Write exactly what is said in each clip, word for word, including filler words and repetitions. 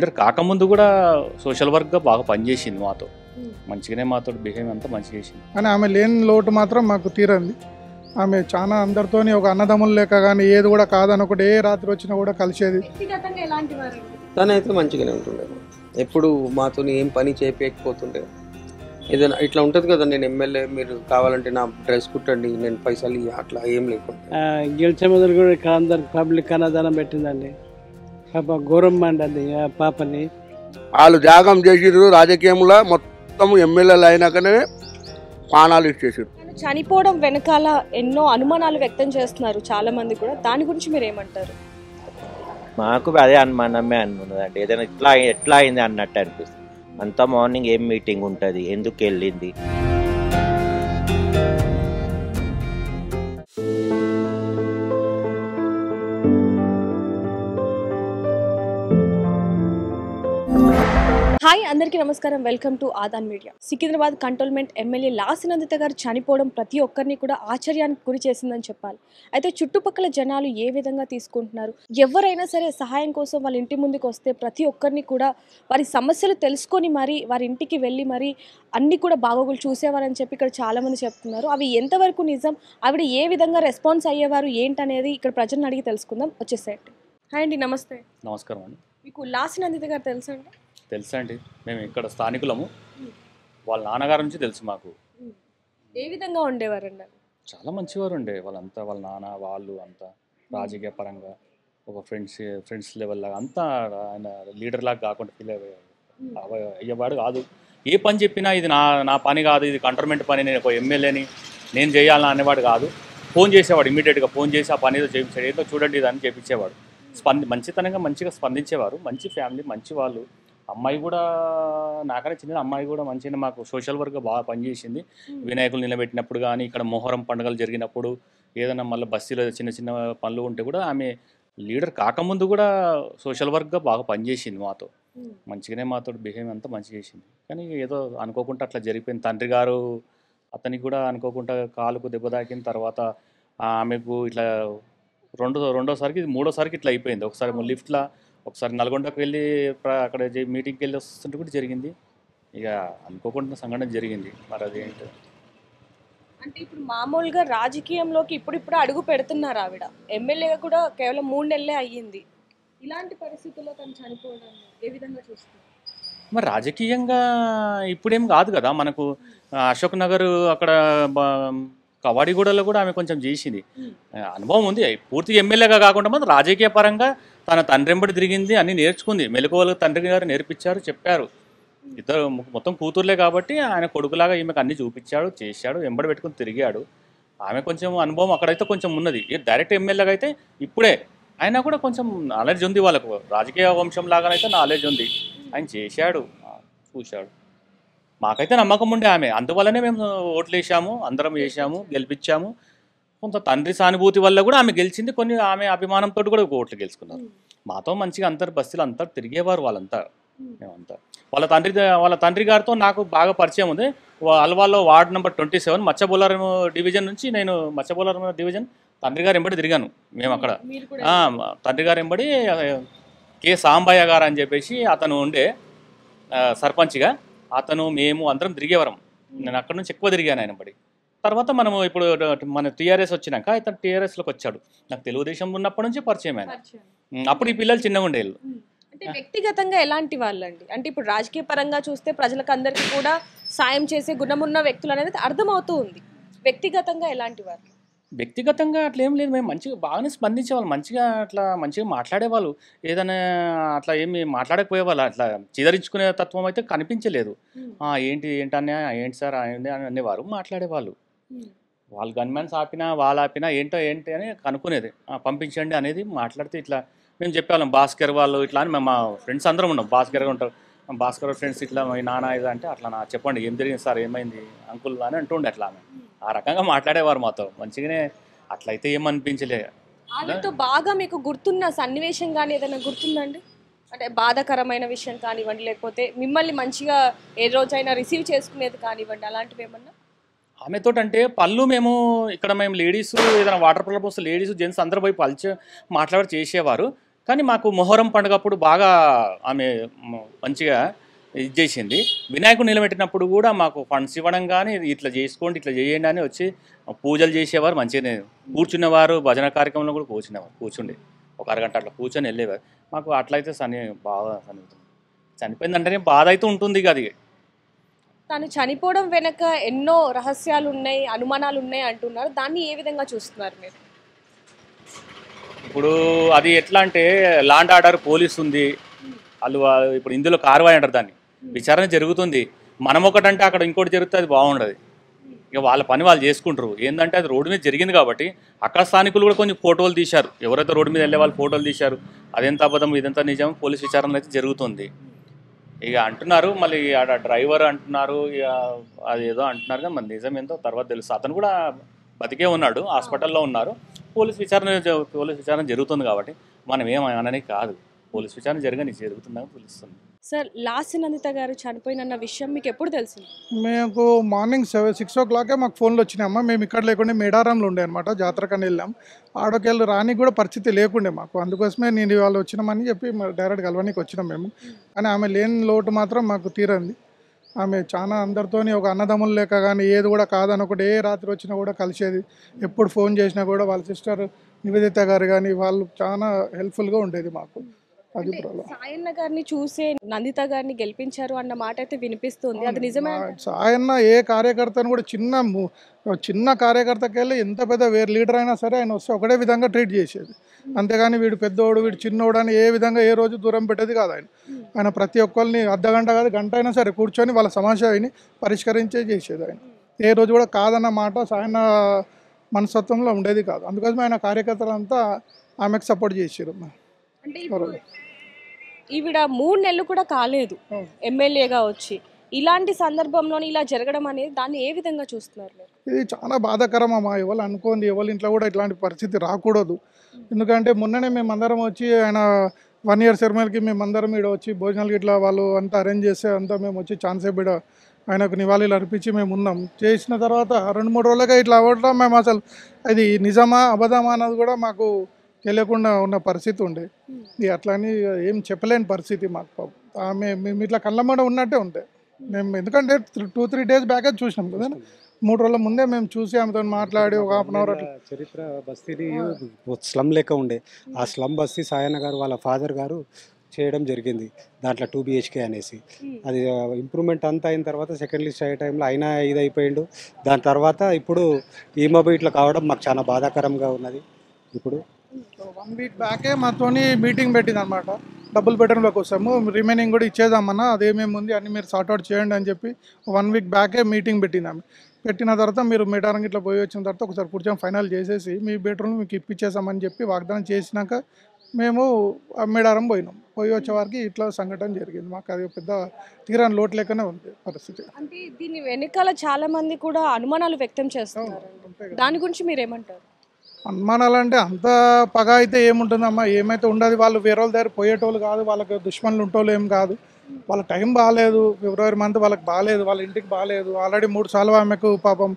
Leader కాకముందు కూడా social వర్క్గా బాగా పనిచేసింది మాతో, మంచిగానే మాతో బిహేవ్ అంతా మంచిగా చేసింది. కానీ ఆమె లేని లోటు మాత్రం మాకు తీరంది. ఆమె చాలా అందరితోని ఒక అన్నదమ్ములు లేక కానీ ఏది కూడా కాదనొకటి, ఏ రాత్రి వచ్చినా కూడా కలిసేది. తనైతే మంచిగానే ఉంటుండే, ఎప్పుడు మాతో ఏం పని చేయకపోతుండే. ఏదైనా ఇట్లా ఉంటుంది కదా, నేను ఎమ్మెల్యే మీరు కావాలంటే నా డ్రెస్ కుట్టండి, నేను పైసలు ఇయ్య, అట్లా ఏం లేకుండా గెలిచే మొదలు కూడా అందరికి పబ్లిక్ అన్నదానం పెట్టిందండి. పాప గౌరమ్మ అండి ఆ పాపని వాళ్ళు త్యాగం చేసిర్రు. రాజకీయంలో మొత్తం ఎమ్మెల్యేలు అయినాకనే ప్రాణాలు ఇచ్చేసారు. చనిపోవడం వెనకాల ఎన్నో అనుమానాలు వ్యక్తం చేస్తున్నారు చాలా మంది కూడా, దాని గురించి మీరు ఏమంటారు? మాకు అదే అనుమానమే అనుకున్నదండి, ఏదైనా ఇట్లా ఎట్లా అయింది అన్నట్టు అనిపిస్తుంది. అంతా మార్నింగ్ ఏం మీటింగ్ ఉంటుంది, ఎందుకు వెళ్ళింది. హాయ్ అందరికీ నమస్కారం, welcome to Aadhan media. Secunderabad cantonment MLA Lasya Nanditha గారు చనిపోవడం ప్రతి ఒక్కరిని కూడా ఆశ్చర్యానికి గురి చేసిందని చెప్పాలి. అయితే చుట్టుపక్కల జనాలు ఏ విధంగా తీసుకుంటున్నారు, ఎవరైనా సరే సహాయం కోసం వాళ్ళ ఇంటి ముందుకు వస్తే ప్రతి ఒక్కరిని కూడా వారి సమస్యలు తెలుసుకొని మరి వారి ఇంటికి వెళ్ళి మరి అన్ని కూడా బాగోగులు చూసేవారని చెప్పి ఇక్కడ చాలామంది చెప్తున్నారు. అవి ఎంతవరకు నిజం, ఆవిడ ఏ విధంగా రెస్పాన్స్ అయ్యేవారు ఏంటనేది ఇక్కడ ప్రజలను అడిగి తెలుసుకుందాం. వచ్చేసేయండి. హాయ్ అండి, నమస్తే. నమస్కారం అండి. మీకు లాసి నందిత గారు తెలుసా అండి? తెలుసా అండి, మేము ఇక్కడ స్థానికులము. వాళ్ళ నాన్నగారి నుంచి తెలుసు మాకు. ఏ విధంగా ఉండేవారండి? చాలా మంచివారు ఉండే వాళ్ళంతా, వాళ్ళ నాన్న వాళ్ళు అంతా రాజకీయ పరంగా ఒక ఫ్రెండ్స్ ఫ్రెండ్స్ లెవెల్ లాగా అంతా, ఆయన లీడర్ లాగా కాకుండా ఫీల్ అయ్యే అయ్యేవాడు కాదు. ఏ పని చెప్పినా ఇది నా నా పని కాదు, ఇది కంటోన్మెంట్ పని, నేను ఒక ఎమ్మెల్యేని నేను చేయాలని అనేవాడు కాదు. ఫోన్ చేసేవాడు, ఇమీడియట్గా ఫోన్ చేసి ఆ పని ఏదో చేయించాడు, ఏదో చూడండి ఇదని చేయించేవాడు. స్పంది మంచితనంగా మంచిగా స్పందించేవారు. మంచి ఫ్యామిలీ, మంచి వాళ్ళు. అమ్మాయి కూడా నాకనే చిన్న అమ్మాయి కూడా మంచిగా మాకు సోషల్ వర్క్గా బాగా పనిచేసింది. వినాయకులు నిలబెట్టినప్పుడు కానీ, ఇక్కడ మొహరం పండుగలు జరిగినప్పుడు, ఏదైనా మళ్ళీ బస్సులో చిన్న చిన్న పనులు ఉంటే కూడా ఆమె లీడర్ కాకముందు కూడా సోషల్ వర్క్గా బాగా పనిచేసింది మాతో, మంచిగానే మాతో బిహేవ్ అంతా మంచిగా చేసింది. కానీ ఏదో అనుకోకుండా అట్లా జరిగిపోయింది. తండ్రి గారు అతనికి కూడా అనుకోకుండా కాలుకు దెబ్బ తాకిన తర్వాత ఆమెకు ఇట్లా రెండో రెండోసారికి ఇది మూడోసారికి ఇట్లా అయిపోయింది. ఒకసారి లిఫ్ట్లో, ఒకసారి నల్గొండకు వెళ్ళి అక్కడ మీటింగ్కి వెళ్ళి వస్తుంటే కూడా జరిగింది. ఇక అనుకోకుండా సంఘటన జరిగింది. మరి అది ఏంటి అంటే ఇప్పుడు మామూలుగా రాజకీయంలోకి ఇప్పుడిప్పుడు అడుగు పెడుతున్నారు. ఆవిడ ఎమ్మెల్యేగా కూడా కేవలం మూడు నెలలే అయ్యింది. ఇలాంటి పరిస్థితుల్లో తను చనిపోవడం ఏ విధంగా చూస్తుంది? మరి రాజకీయంగా ఇప్పుడేం కాదు కదా మనకు. అశోక్ నగర్ అక్కడ కవాడిగూడలో కూడా ఆమె కొంచెం చేసింది, అనుభవం ఉంది. పూర్తిగా ఎమ్మెల్యేగా కాకుండా మాత్రం రాజకీయ పరంగా తన తండ్రి ఎంబడి తిరిగింది, అన్నీ నేర్చుకుంది. మెలకువలు తండ్రి గారు నేర్పించారు, చెప్పారు. ఇద్దరు మొత్తం కూతుర్లే కాబట్టి ఆయన కొడుకులాగా ఈమెకు అన్నీ చూపించాడు, చేశాడు, ఎంబడి పెట్టుకుని తిరిగాడు. ఆమె కొంచెం అనుభవం అక్కడైతే కొంచెం ఉన్నది. డైరెక్ట్ ఎమ్మెల్యేగా అయితే ఇప్పుడే ఆయన కూడా కొంచెం నాలెడ్జ్ ఉంది. వాళ్ళకు రాజకీయ వంశం లాగానైతే నాలెడ్జ్ ఉంది. ఆయన చేశాడు, చూశాడు. మాకైతే నమ్మకం ఉండే ఆమె, అందువల్లనే మేము ఓట్లు వేసాము, అందరం వేసాము, గెలిపించాము. కొంత తండ్రి సానుభూతి వల్ల కూడా ఆమె గెలిచింది, కొన్ని ఆమె అభిమానంతో కూడా ఓట్లు గెలుచుకున్నారు. మాతో మంచిగా అందరు బస్తీలు అంతా తిరిగేవారు వాళ్ళంతా, మేమంతా. వాళ్ళ తండ్రి వాళ్ళ తండ్రి గారితో నాకు బాగా పరిచయం ఉంది. అల్వాల్లో ward number twenty seven Machabollaram division నుంచి నేను మచ్చబోలారం డివిజన్ తండ్రి గారు ఎంబడి తిరిగాను మేము అక్కడ. తండ్రి గారు ఎంబడి కె సాంబయ్య గారు అని చెప్పేసి అతను ఉండే సర్పంచ్గా, అతను మేము అందరం తిరిగేవారం. నేను అక్కడ నుంచి ఎక్కువ తిరిగాను ఆయన బడి. తర్వాత మనము ఇప్పుడు మన టీఆర్ఎస్ వచ్చినాక ఇతను టీఆర్ఎస్లోకి వచ్చాడు. నాకు తెలుగుదేశం ఉన్నప్పటి నుంచి పరిచయం ఆయన. అప్పుడు ఈ పిల్లలు చిన్నగా ఉండేళ్ళు. అంటే వ్యక్తిగతంగా ఎలాంటి వాళ్ళండి? అంటే ఇప్పుడు రాజకీయ పరంగా చూస్తే ప్రజలకు అందరికీ కూడా సాయం చేసే గుణమున్న వ్యక్తులు అనేది అర్థమవుతూ ఉంది. వ్యక్తిగతంగా ఎలాంటి వాళ్ళు? వ్యక్తిగతంగా అట్లా ఏం లేదు, మేము మంచిగా బాగానే స్పందించేవాళ్ళు, మంచిగా అట్లా మంచిగా మాట్లాడేవాళ్ళు. ఏదైనా అట్లా ఏమి మాట్లాడకపోయేవాళ్ళు, అట్లా చిదరించుకునే తత్వం అయితే కనిపించలేదు. ఏంటి ఏంటనే ఏంటి సార్ అని అనేవారు, మాట్లాడేవాళ్ళు. వాళ్ళు గన్మెన్స్ ఆపినా వాళ్ళు ఆపినా ఏంటో ఏంటి అని కనుక్కునేది, పంపించండి అనేది మాట్లాడితే ఇట్లా మేము చెప్పేవాళ్ళం. భాస్కర్ వాళ్ళు ఇట్లా అని మేము మా ఫ్రెండ్స్ అందరం ఉన్నాం, భాస్కర్ ఉంటారు, భాస్కర్ ఫ్రెండ్స్ ఇట్లా మీ నాన్న ఇది అంటే అట్లా నా చెప్పండి ఏం జరిగింది సార్, ఏమైంది అంకుల్ అని అంటుండే. అట్లా ఆమె ఆ రకంగా మాట్లాడేవారు మాతో మంచిగానే. అట్లయితే ఏమనిపించలే. ఆమెతో బాగా మీకు గుర్తున్న సన్నివేశం కానీ ఏదైనా గుర్తుందండి? అంటే బాధాకరమైన విషయం కానివ్వండి, లేకపోతే మిమ్మల్ని మంచిగా ఏ రోజైనా రిసీవ్ చేసుకునేది కానివ్వండి, అలాంటివి ఏమన్నా? ఆమెతో అంటే పళ్ళు మేము ఇక్కడ మేము లేడీస్ ఏదైనా వాటర్ ప్రాబ్లమ్స్ లేడీస్ జెంట్స్ అందరూ పోయి పలిచి మాట్లాడి చేసేవారు. కానీ మాకు మొహరం పండుగప్పుడు బాగా ఆమె మ- మంచిగా ఇది చేసింది. వినాయకుడు నిలబెట్టినప్పుడు కూడా మాకు ఫండ్స్ ఇవ్వడం కానీ ఇట్లా చేసుకోండి ఇట్లా చేయండి అని వచ్చి పూజలు చేసేవారు. మంచిగానే కూర్చునేవారు. భజన కార్యక్రమంలో కూడా కూర్చునేవారు. కూర్చుండి ఒక అరగంట అట్లా కూర్చొని వెళ్ళేవారు. మాకు అట్లయితే సని బాగా సన్నిహితం చనిపోయిందంటేనే బాధ అయితే ఉంటుంది. ఇక అది తను చనిపోవడం వెనక ఎన్నో రహస్యాలు ఉన్నాయి, అనుమానాలు ఉన్నాయి అంటున్నారు. దాన్ని ఏ విధంగా చూస్తున్నారు మీరు? ఇప్పుడు అది ఎట్లా అంటే లాండ్ ఆర్డర్ పోలీస్ ఉంది. వాళ్ళు వా- ఇప్పుడు ఇందులో కార్వాయి అంటారు దాన్ని. విచారణ జరుగుతుంది. మనం ఒకటంటే అక్కడ ఇంకోటి జరిగితే అది బాగుండదు. ఇక వాళ్ళ పని వాళ్ళు చేసుకుంటారు. ఏంటంటే అది రోడ్డు మీద జరిగింది కాబట్టి అక్కడ స్థానికులు కూడా కొంచెం ఫోటోలు తీశారు. ఎవరైతే రోడ్డు మీద వెళ్ళే వాళ్ళు ఫోటోలు తీశారు. అదెంత అబద్ధం ఇదంతా నిజం పోలీస్ విచారణ అయితే జరుగుతుంది. ఇక అంటున్నారు మళ్ళీ ఆడ డ్రైవర్ అంటున్నారు. ఇక అది ఏదో అంటున్నారు కానీ మరి నిజం ఏందో తర్వాత తెలుసు. అతను కూడా బతికే ఉన్నాడు, హాస్పిటల్లో ఉన్నారు. పోలీస్ విచారణ జ- పోలీస్ విచారణ జరుగుతుంది కాబట్టి మనం ఏం అనని కాదు. పోలీస్ విచారణ జరగని జరుగుతుందని తెలుస్తుంది. సార్ లాస్ట్ నందిత గారు చనిపోయినన్న విషయం మీకు ఎప్పుడు తెలిసింది? మేము మార్నింగ్ సెవెన్ సిక్స్ ఓ క్లాకే మాకు ఫోన్లు వచ్చినాయమ్మా. మేము ఇక్కడ లేకుండే మేడారంలో ఉండే అనమాట, జాతరకని వెళ్ళాం. ఆడకెళ్ళి రానికి కూడా పరిస్థితి లేకుండే మాకు. అందుకోసమే నేను ఇవాళ వచ్చినామని చెప్పి డైరెక్ట్ కలవడానికి వచ్చినాం మేము. కానీ ఆమె లేని లోటు మాత్రం మాకు తీరంది. ఆమె చాలా అందరితోని ఒక అన్నదమ్ములు లేక కానీ ఏది కూడా కాదని ఒకటి ఏ రాత్రి వచ్చినా కూడా కలిసేది. ఎప్పుడు ఫోన్ చేసినా కూడా వాళ్ళ సిస్టర్ నివేదిత గారు కానీ వాళ్ళు చాలా హెల్ప్ఫుల్గా ఉండేది మాకు. అది ప్రాబ్లం. సాయన్న గారిని చూసే నందిత గారిని గెలిపించారు అన్న మాట అయితే వినిపిస్తుంది. అది నిజమే అంటారా? సాయన్న ఏ కార్యకర్తను కూడా చిన్న ము- చిన్న కార్యకర్తకి వెళ్ళి ఎంత పెద్ద వేరే లీడర్ అయినా సరే ఆయన వస్తే ఒకటే విధంగా ట్రీట్ చేసేది. అంతేగాని వీడు పెద్దోడు వీడు చిన్నోడు అని ఏ విధంగా ఏ రోజు దూరం పెట్టేది కాదు ఆయన. ఆయన ప్రతి ఒక్కరిని అర్ధ గంట కాదు గంట అయినా సరే కూర్చొని వాళ్ళ సమస్యని పరిష్కరించే చేసేది ఆయన. ఏ రోజు కూడా కాదన్న మాట సాయన్న మనస్తత్వంలో ఉండేది కాదు. అందుకోసం ఆయన కార్యకర్తలంతా ఆమెకు సపోర్ట్ చేసారు. అంటే ఇప్పుడు ఈవిడ మూడు నెలలు కూడా కాలేదు ఎమ్మెల్యేగా వచ్చి. ఇలాంటి సందర్భంలోని ఇలా జరగడం అనేది దాన్ని ఏ విధంగా చూస్తున్నారు మీరు? ఇది చాలా బాధాకరం అమ్మా. ఎవరు అనుకోండి ఎవరి ఇంట్లో కూడా ఇట్లాంటి పరిస్థితి రాకూడదు. ఎందుకంటే మొన్ననే మేము అందరం వచ్చి ఆయన వన్ ఇయర్ సెరమనీకి మేము అందరం ఇక్కడ వచ్చి భోజనాలు ఇట్లా వాళ్ళు అంతా అరేంజ్ చేస్తే అంతా మేము వచ్చి ఛాన్సే బిడ ఆయనకు నివాళులు అర్పించి మేము ఉన్నాం. చేసిన తర్వాత రెండు మూడు రోజులుగా ఇట్లా అవ్వడం మేము అసలు అది నిజమా అబద్ధమా అన్నది కూడా మాకు తెలియకుండా ఉన్న పరిస్థితి ఉండే. ఇక అట్లా అని ఏం చెప్పలేని పరిస్థితి మాకు. పాపం ఆమె మేము ఇట్లా కళ్ళమ్మడ ఉన్నట్టే ఉంటే మేము ఎందుకంటే టూ త్రీ డేస్ బ్యాక్ చూసినాం కదా, మూడు రోజుల ముందే మేము చూసి ఆమెతో మాట్లాడి ఒక హాఫ్ అన్ అవర్ అట్లా. చరిత్ర బస్తీది స్లమ్ లెక్క ఉండే. ఆ స్లమ్ బస్తీ సాయన్న గారు వాళ్ళ ఫాదర్ గారు చేయడం జరిగింది. దాంట్లో టూ బిహెచ్కే అనేసి అది ఇంప్రూవ్మెంట్ అంతా అయిన తర్వాత సెకండ్ లిస్ట్ అయ్యే టైంలో అయినా ఇది అయిపోయిండు. దాని తర్వాత ఇప్పుడు ఈమె ఇట్లా కావడం మాకు చాలా బాధాకరంగా ఉన్నది. ఇప్పుడు వన్ వీక్ బ్యాకే మాతోని మీటింగ్ పెట్టింది అనమాట. డబుల్ బెడ్రూమ్ల కోసము రిమైనింగ్ కూడా ఇచ్చేద్దామన్నా అదేమేమి ఉంది అన్ని మీరు సార్ట్అవుట్ చేయండి అని చెప్పి వన్ వీక్ బ్యాకే మీటింగ్ పెట్టింది ఆమె. పెట్టిన తర్వాత మీరు మేడారం ఇట్లా పోయి వచ్చిన తర్వాత ఒకసారి కూర్చొని ఫైనల్ చేసేసి మీ బెడ్రూమ్ మీకు ఇప్పించేసామని చెప్పి వాగ్దానం చేసినాక మేము మేడారం పోయినాం. పోయి వచ్చే వారికి ఇట్లా సంఘటన జరిగింది. మాకు అది పెద్ద తీరాని లోటు లేకనే ఉంది పరిస్థితి. అంటే దీని వెనకాల చాలా మంది కూడా అనుమానాలు వ్యక్తం చేస్తున్నారు. దాని గురించి మీరు ఏమంటారు? అనుమానాలు అంటే అంత పగ అయితే ఏముంటుందమ్మా, ఏమైతే ఉండదు. వాళ్ళు వేరే వాళ్ళ దగ్గర పోయేటోళ్ళు కాదు, వాళ్ళకి దుష్మన్లు ఉంటోళ్ళు ఏం కాదు. వాళ్ళ టైం బాగాలేదు, ఫిబ్రవరి మంత్ వాళ్ళకి బాగాలేదు, వాళ్ళ ఇంటికి బాగాలేదు. ఆల్రెడీ మూడు సార్లు ఆమెకు పాపం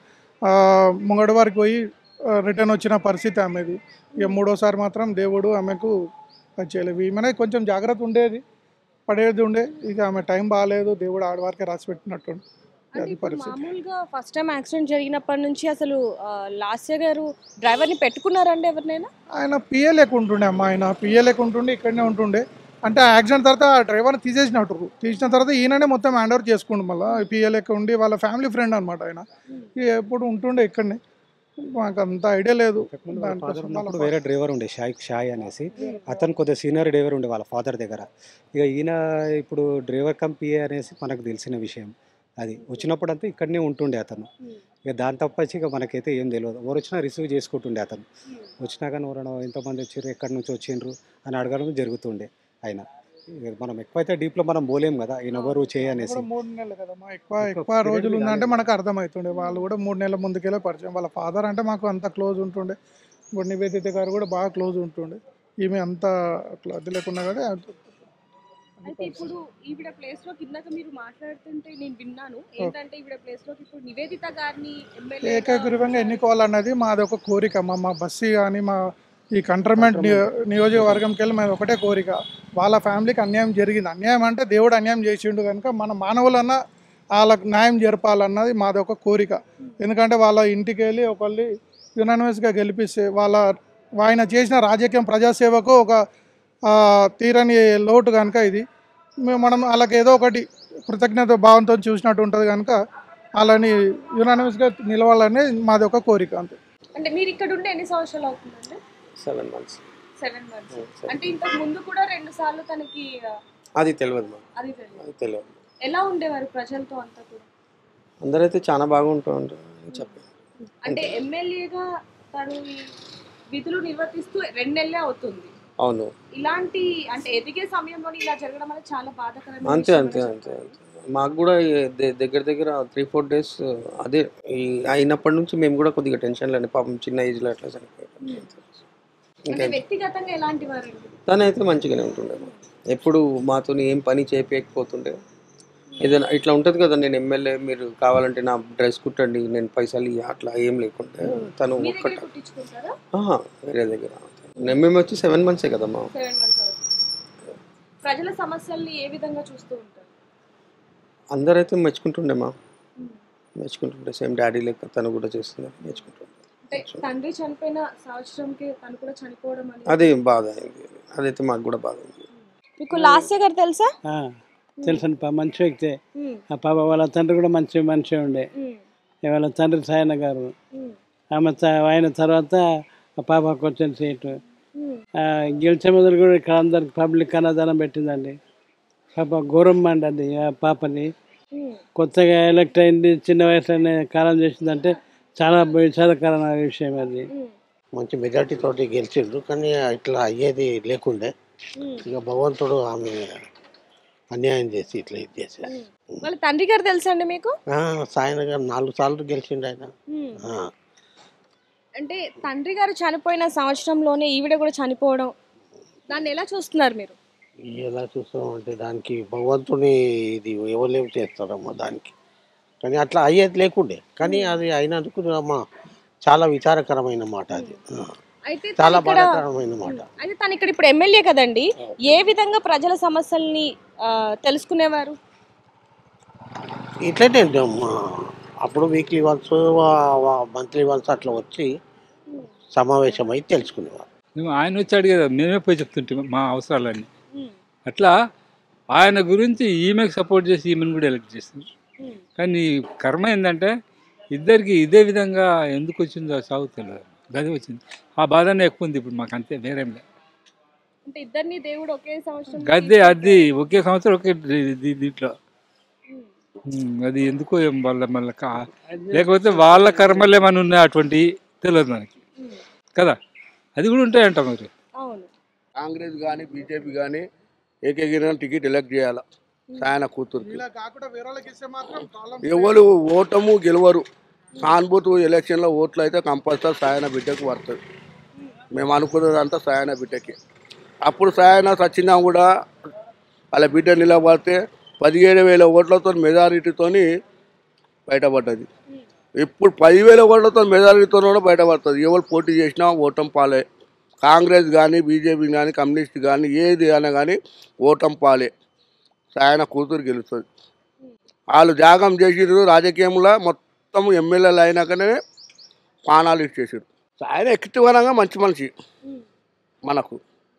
ముంగడి వారికి పోయి రిటర్న్ వచ్చిన పరిస్థితి ఆమెది. ఇక మూడోసారి మాత్రం దేవుడు ఆమెకు అది చేయలేదు. ఈమెనే కొంచెం జాగ్రత్త ఉండేది, పడేది ఉండే. ఇక ఆమె టైం బాగాలేదు, దేవుడు ఆడవారికే రాసి పెట్టినట్టు అది పరిస్థితి. మామూలుగా ఫస్ట్ టైం యాక్సిడెంట్ జరిగినప్పటి నుంచి అసలు లాస్య గారు డ్రైవర్ని పెట్టుకున్నారండి ఎవరినైనా? ఆయన పిఏ లేకుంటుండే అమ్మ, ఆయన పిఏ లేకుంటుండే ఇక్కడనే ఉంటుండే. అంటే ఆ యాక్సిడెంట్ తర్వాత ఆ డ్రైవర్ని తీసేసినట్టు, తీసిన తర్వాత ఈయననే మొత్తం హ్యాండ్ ఓవర్ చేసుకుంటు. మళ్ళీ పిఏ లెక్క ఉండి వాళ్ళ ఫ్యామిలీ ఫ్రెండ్ అనమాట ఆయన. ఎప్పుడు ఉంటుండే ఇక్కడనే, మాకు అంత ఐడియా లేదు. ఫాదర్ ఉన్నప్పుడు వేరే డ్రైవర్ ఉండే షాయ్ షాయ్ అనేసి, అతను కొద్దిగా సీనియర్ డ్రైవర్ ఉండే వాళ్ళ ఫాదర్ దగ్గర. ఇక ఈయన ఇప్పుడు డ్రైవర్ కమ్ పిఏ అనేసి మనకు తెలిసిన విషయం. అది వచ్చినప్పుడు అంతా ఇక్కడనే ఉంటుండే అతను. ఇక దాని తప్పచ్చి ఇక మనకైతే ఏం తెలియదు. ఎవరు వచ్చినా రిసీవ్ చేసుకుంటుండే అతను. వచ్చినా కానీ ఎవరైనా ఎంతమంది వచ్చారు ఎక్కడి నుంచి వచ్చిండ్రు అని అడగడం జరుగుతుండే ఆయన. మనం ఎక్కువైతే డీప్లో మనం పోలేం కదా ఈయన ఎవరు చేయనేసి. మూడు నెలలు కదమ్మా, ఎక్కువ ఎక్కువ రోజులు ఉందంటే మనకు అర్థమవుతుండే. వాళ్ళు కూడా మూడు నెలల ముందుకెళ్ళే పరిచయం. వాళ్ళ ఫాదర్ అంటే మాకు అంత క్లోజ్ ఉంటుండే. ఇప్పుడు నివేదిత గారు కూడా బాగా క్లోజ్ ఉంటుండే. ఈమె అంత అట్లా అది లేకున్నా కానీ అయితే ఇప్పుడు ఈవిడ ప్లేస్ లో కిందక మీరు మాట్లాడుతుంటే నేను విన్నాను ఏంటంటే ఈవిడ ప్లేస్ లో ఇప్పుడు నివేదిత గారిని ఎమ్మెల్యే ఏకగ్రీవంగా ఎన్నుకోవాలన్నది మాది ఒక కోరిక. మా మా బస్సు కానీ మా ఈ కంటర్మెంట్ నియోజకవర్గంకి వెళ్ళి మేము ఒకటే కోరిక, వాళ్ళ ఫ్యామిలీకి అన్యాయం జరిగింది. అన్యాయం అంటే దేవుడు అన్యాయం చేసిండు కనుక మన మానవులన్నా వాళ్ళకు న్యాయం జరపాలన్నది మాది ఒక కోరిక. ఎందుకంటే వాళ్ళ ఇంటికి వెళ్ళి ఒకళ్ళు యునానిమస్గా గెలిపిస్తే వాళ్ళ ఆయన చేసిన రాజకీయం ప్రజాసేవకు ఒక తీరని లోటు కనుక ఇది మనం వాళ్ళకి ఏదో ఒకటి కృతజ్ఞత భావంతో చూసినట్టు ఉంటుంది కనుక వాళ్ళని యునానిమస్గా నిలవాలని మాది ఒక కోరిక అంతే. అంటే మీరు ఇక్కడ ఉండే ఎన్ని సంవత్సరాలు అవుతుందండి? సెవెన్ మంత్స్ సెవెన్ మంత్స్ అంటే ఇంతకు ముందు కూడా రెండు సార్లు తనకి అది తెలియదు మా అది తెలియదు అది తెలియదు. ఎలా ఉండేవారు ప్రజలతో అంతా కూడా? అందరైతే చాలా బాగుంటారు చెప్పారు. అంటే ఎమ్మెల్యేగా తను విధులు నిర్వర్తిస్తూ రెండు నెలలే అవుతుంది. అవును, ఇలాంటి అంటే ఎదిగే సమయంలో ఇలా జరగడం అనేది చాలా బాధాకరం. అంతే అంతే అంతే అంతే మాకు కూడా దగ్గర దగ్గర త్రీ ఫోర్ డేస్ అదే అయినప్పటి నుంచి మేము కూడా కొద్దిగా టెన్షన్లో పాపం చిన్న ఏజ్లో అట్లా చనిపోయాం. వ్యక్తిగతంగా ఎలాంటి వారు? తనైతే మంచిగానే ఉంటుండే, ఎప్పుడు మాతో ఏం పని చేయకపోతుండే. ఏదైనా ఇట్లా ఉంటుంది కదా, నేను ఎమ్మెల్యే మీరు కావాలంటే నా డ్రెస్ కుట్టండి నేను పైసలు అట్లా ఏం లేకుంటే తను ఒక్కట వేరే దగ్గర. మేము వచ్చి సెవెన్ మంత్సే కదమ్మా. ప్రజల సమస్యల్ని ఏ విధంగా చూస్తూ ఉంటారు? అందరైతే మెచ్చుకుంటుండేమా, మెచ్చుకుంటుండే. సేమ్ డాడీ లెక్క తను కూడా చేస్తున్నారు, మెచ్చుకుంటుండే. తండ్రి చనిపోయిన సంవత్సరంకి తను కూడా చనిపోవడం అదే బాధ అయింది, అదైతే మాకు కూడా బాధ అయింది. మీకు లాస్య గారు తెలుసా? తెలుసు, మంచి వ్యక్తి. ఆ పాప వాళ్ళ తండ్రి కూడా మంచి మనిషి ఉండే. వాళ్ళ తండ్రి సాయన గారు, ఆమె ఆయన తర్వాత ఆ పాపకు వచ్చిన సీటు గెలిచే మొదలు కూడా ఇక్కడ అందరికి పబ్లిక్ అన్నదానం పెట్టిందండి. పాప గౌరమ్మ అండి అది ఆ పాపని. కొత్తగా ఎలక్ట్ అయింది, చిన్న వయసులోనే కాలం చేసిందంటే చాలా విషాదకరమైన విషయం అది. మంచి మెజార్టీ తోటి గెలిచిండ్రు, కానీ ఇట్లా అయ్యేది లేకుండే. ఇక భగవంతుడు ఆమె అన్యాయం చేసి ఇట్లా ఇది చేశారు. వాళ్ళ తండ్రి గారు తెలుసా అండి మీకు? సాయన గారు నాలుగు సార్లు గెలిచిండు ఆయన. అంటే తండ్రి గారు చనిపోయిన సంవత్సరంలోనే ఈవిడ కూడా చనిపోవడం, దాన్ని ఎలా చూస్తున్నారు మీరు? ఎలా చూస్తాం అంటే దానికి భగవంతుని ఇది ఎవరేం చేస్తారమ్మా దానికి, కానీ అట్లా అయ్యేది లేకుండే. కానీ అది అయినందుకు అమ్మా చాలా విచారకరమైన మాట, అది చాలా బాధాకరమైన మాట. అయితే తను ఇక్కడ ఇప్పుడు ఎమ్మెల్యే కదండి, ఏ విధంగా ప్రజల సమస్యల్ని తెలుసుకునేవారు? ఇట్లనే అప్పుడు వీక్లీ వన్స్ మంత్లీ వన్స్ అట్లా వచ్చి సమావేశం అయి తెలుసుకునేవారు. మేము ఆయన వచ్చాడు కదా, మేమే పోయి చెప్తుంటే మా అవసరాలన్నీ. అట్లా ఆయన గురించి ఈమెకు సపోర్ట్ చేసి ఈమెను కూడా ఎలక్ట్ చేస్తుంది. కానీ కర్మ ఏంటంటే ఇద్దరికి ఇదే విధంగా ఎందుకు వచ్చిందో సాగు తెలియదు, గది వచ్చింది. ఆ బాధనే ఎక్కువ ఉంది ఇప్పుడు మాకు, అంతే, వేరేం లేదు. గదే అది ఒకే సంవత్సరం ఒకే దీంట్లో అది ఎందుకో ఏం వాళ్ళ మళ్ళీ లేకపోతే వాళ్ళ కర్మలు ఏమైనా ఉన్నాయి అటువంటి తెలియదు మనకి కదా, అది కూడా ఉంటాయంట మరి. కాంగ్రెస్ కానీ బీజేపీ కానీ ఏకగిరిన టికెట్ ఎలక్ట్ చేయాలి సాయన కూతురుకి. ఎవరు ఓటము గెలవరు, సానుభూతి ఎలక్షన్లో ఓట్లు అయితే కంపల్సరీ సాయన బిడ్డకు పడుతుంది. మేము అనుకున్నదంతా సాయన బిడ్డకి. అప్పుడు సాయన సచ్చినా కూడా వాళ్ళ బిడ్డ నిలబడితే పదిహేడు వేల ఓట్లతో మెజారిటీతో బయటపడ్డది. ఇప్పుడు పదివేల ఓట్లతో మెజారిటీతో కూడా బయటపడుతుంది. ఎవరు పోటీ చేసినా ఓటం పాలే. కాంగ్రెస్ కానీ బీజేపీ కానీ కమ్యూనిస్ట్ కానీ ఏది అయినా కానీ ఓటం పాలే. సాయన కూతురు గెలుస్తుంది. వాళ్ళు త్యాగం చేసిరు రాజకీయంలో, మొత్తం ఎమ్మెల్యేలు అయినాకనే పానాలు ఇచ్చేసారు. సాయన ఎక్కిటివనంగా మంచి మనిషి మనకు.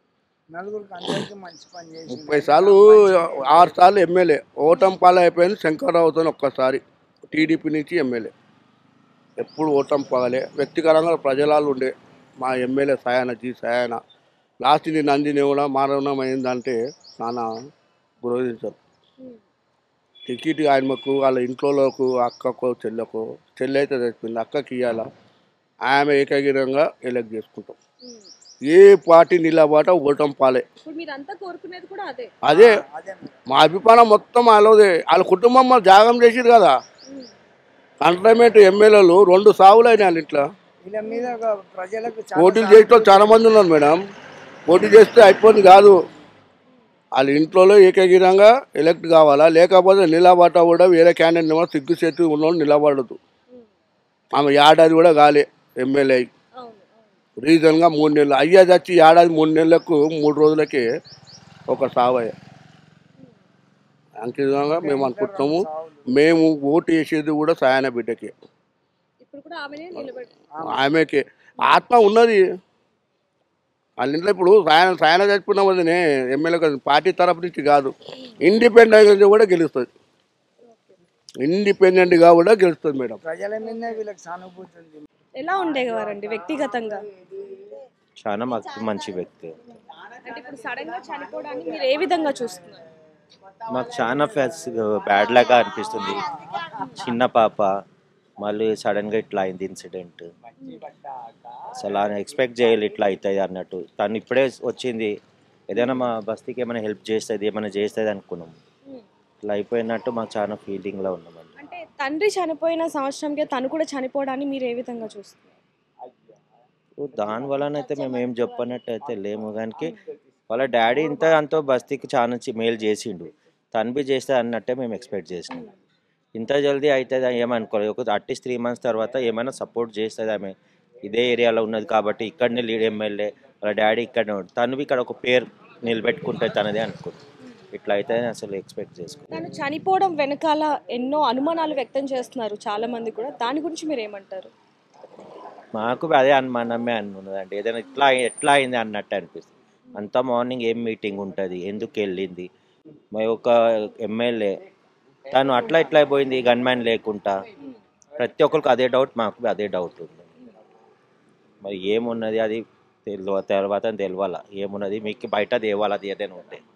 ముప్పై సార్లు ఆరు సార్లు ఎమ్మెల్యే, ఓటం పాలు అయిపోయింది శంకర్రావుతో ఒక్కసారి టీడీపీ నుంచి ఎమ్మెల్యే. ఎప్పుడు ఓటం పాలే. వ్యక్తిగతంగా ప్రజలాలు ఉండే మా ఎమ్మెల్యే సాయన జీ సాయన. లాస్ట్ని నందిని కూడా మరణం అయిందంటే చాలా గురోధించారు. టికెట్ ఆయనకు వాళ్ళ ఇంట్లోకి అక్కకో చెల్లెకో, చెల్లె అయితే తెచ్చింది, అక్కకి ఇవ్వాల. ఆమె ఏకగిరంగా ఎలక్ట్ చేసుకుంటాం. ఏ పార్టీ నిలబాట ఓటం పాలే. అదే మా అభిప్రాయం మొత్తం వాళ్ళదే. వాళ్ళ కుటుంబం వాళ్ళు త్యాగం చేసిరు కదా. కంటోన్మెంట్ ఎమ్మెల్యేలు రెండు సావులు అయినాయి వాళ్ళ ఇంట్లో. పోటీలు చేసే చాలా మంది ఉన్నారు మేడం. పోటీ చేస్తే అయిపోయింది కాదు, వాళ్ళ ఇంట్లో ఏకగిరంగా ఎలక్ట్ కావాలా. లేకపోతే నిలబడ్డ కూడా వేరే క్యాండిడేట్ సిగ్గు చేతి ఉన్నోళ్ళు నిలబడదు. ఆమె ఏడాది కూడా కాలే ఎమ్మెల్యే. రీజన్గా మూడు నెలలు అయ్యేది వచ్చి ఏడాది మూడు నెలలకు మూడు రోజులకి ఒక సావయ్య అంకితంగా మేము అనుకుంటున్నాము. మేము ఓటు వేసేది కూడా సాయన బిడ్డకి, ఇప్పుడు కూడా ఆమెనే నిలబెట్టు ఆమెకి ఆత్మ ఉన్నది వాళ్ళ ఇంట్లో. ఇప్పుడు సాయన సాయన చచ్చిపోయిన వదినే ఎమ్మెల్యే కాదు, పార్టీ తరపు నుంచి కాదు, ఇండిపెండెంట్ కూడా గెలుస్తుంది, ఇండిపెండెంట్గా కూడా గెలుస్తుంది మేడం. ప్రజల మీద వీళ్ళకి సానుభూతి ఉంది. ఎలా ఉండేవారండి వ్యక్తిగతంగా? చాలా మాకు మంచి వ్యక్తి. అంటే ఇప్పుడు సడన్ గా చనిపోవడాన్ని మీరు ఏ విధంగా చూస్తున్నారు? మాకు చాలా ఫెస్ బ్యాడ్ లాగా అనిపిస్తుంది. చిన్న పాప మళ్ళీ సడన్గా ఇట్లా అయింది ఇన్సిడెంట్. అసలు ఎక్స్పెక్ట్ చేయాలి ఇట్లా అవుతుంది అన్నట్టు. తను ఇప్పుడే వచ్చింది, ఏదైనా మా బస్తీకి ఏమైనా హెల్ప్ చేస్తుంది ఏమైనా చేస్తుంది అనుకున్నాము. ఇట్లా అయిపోయినట్టు మాకు చాలా ఫీలింగ్లో ఉన్నామండి. అంటే తండ్రి చనిపోయిన సంవత్సరంకే తను కూడా చనిపోవడాన్ని మీరు ఏ విధంగా చూస్తున్నారు? దాని వలనైతే మేము ఏం చెప్పనట్టు అయితే లేము, కానీ వాళ్ళ డాడీ ఇంత అంతో బస్తీకి చాలా మేలు చేసిండు, తను బి చేస్తే అన్నట్టే మేము ఎక్స్పెక్ట్ చేసినాం. ఇంత జల్దీ అవుతుంది ఏమనుకోలేదు. ఒక అట్లీస్ట్ త్రీ మంత్స్ తర్వాత ఏమైనా సపోర్ట్ చేస్తుంది ఆమె, ఇదే ఏరియాలో ఉన్నది కాబట్టి ఇక్కడనే లీడ్ ఎమ్మెల్యే, వాళ్ళ డాడీ ఇక్కడనే ఉంటుంది, తను ఇక్కడ ఒక పేరు నిలబెట్టుకుంటే తనదే అనుకుంది. ఇట్లా అయితే అసలు ఎక్స్పెక్ట్ చేసుకో. తను చనిపోవడం వెనకాల ఎన్నో అనుమానాలు వ్యక్తం చేస్తున్నారు చాలా మంది కూడా, దాని గురించి మీరు ఏమంటారు? మాకు అదే అనుమానమే అనున్నదండి, ఏదైనా ఇట్లా ఎట్లా అయింది అన్నట్టు అనిపిస్తుంది. అంతా మార్నింగ్ ఏం మీటింగ్ ఉంటుంది, ఎందుకు వెళ్ళింది, మరి ఒక ఎమ్మెల్యే తను అట్లా ఇట్లా అయిపోయింది గన్మ్యాన్ లేకుండా. ప్రతి ఒక్కరికి అదే డౌట్, మాకు అదే డౌట్ ఉంది. మరి ఏమున్నది అది తెలియ తర్వాత తెలియాల, ఏమున్నది మీకు బయట తేవాలి అది ఏదైనా ఉంటే.